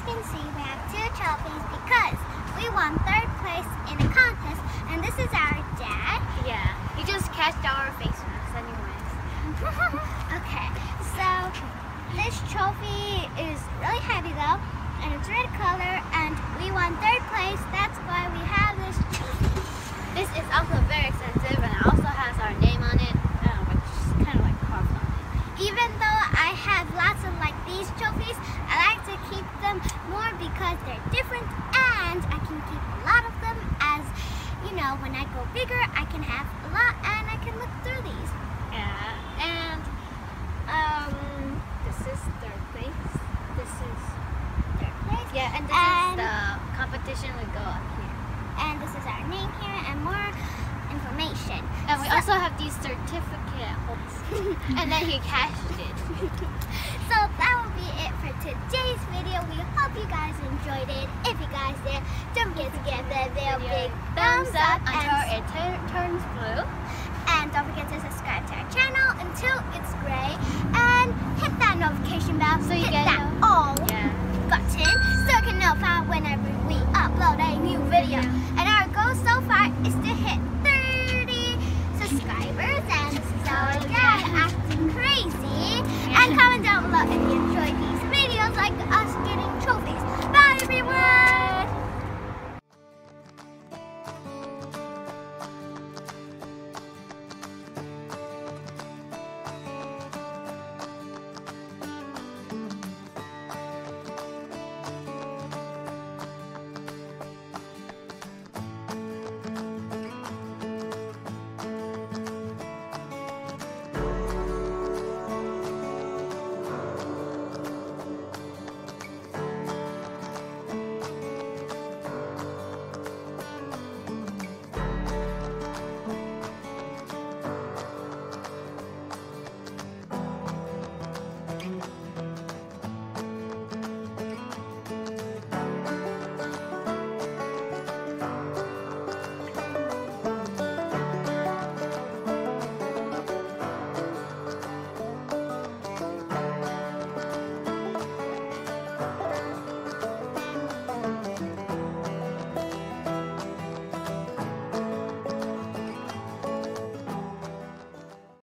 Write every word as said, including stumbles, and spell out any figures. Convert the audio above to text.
can see, we have two trophies because we won third place in a contest, and this is our dad. Yeah, he just cashed our face masks anyways. Okay, so this trophy is really heavy though, and it's red color, and we won third place. That's why we have this trophy. This is also very expensive, and it also has our name on it, uh, which is kind of like carved on it. Even though I have lots of like these trophies, I like to keep them more because they're different, and I can keep a lot of them as, you know, when I go bigger, I can have a lot and I can look through these. Yeah, and um, this is third place. This is third place. Yeah, and this and is the competition we go up here. And this is our name here and more information. And we so, also have these certificate holds. And then he cashed it. So that will be it for today's video. We hope you guys enjoyed it. If you guys did, don't forget to give the video a big thumbs up until it turns blue. And don't forget to subscribe to our channel until it's gray. And hit that notification bell so you hit get that all.